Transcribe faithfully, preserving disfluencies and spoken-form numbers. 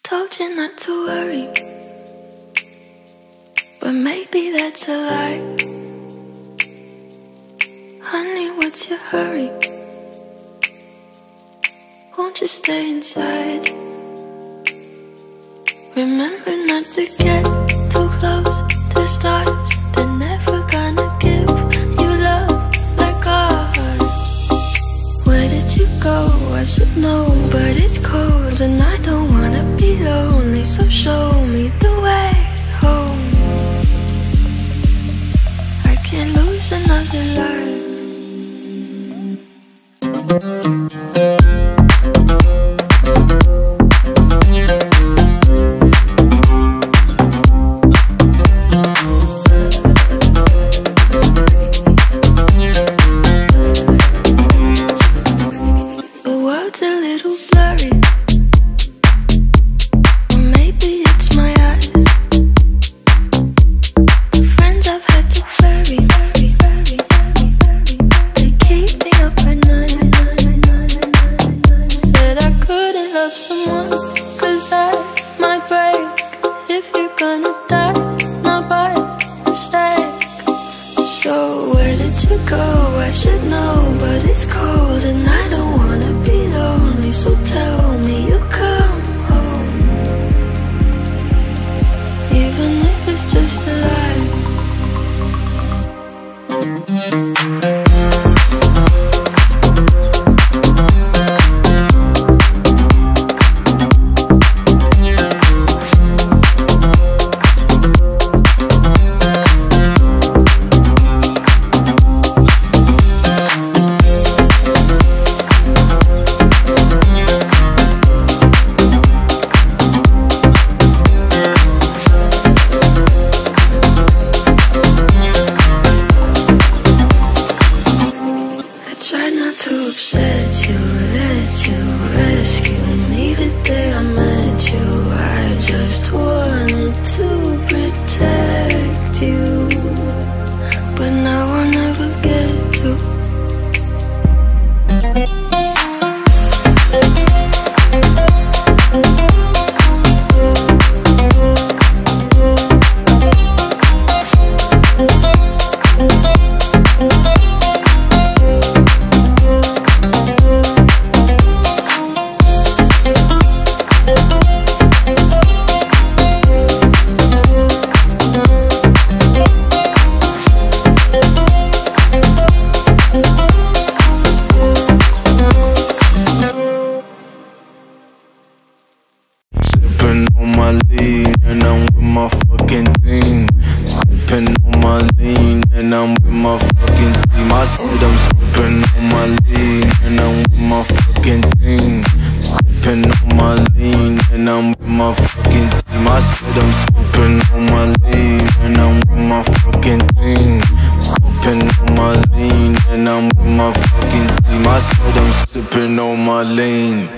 Told you not to worry, but maybe that's a lie. Honey, what's your hurry? Won't you stay inside? Remember not to get too close to stars. They're never gonna give you love like ours. Where did you go? I should know, but it's cold and I don't wanna be lonely. So show me the way home. I can't lose another life. Sipping on my lean.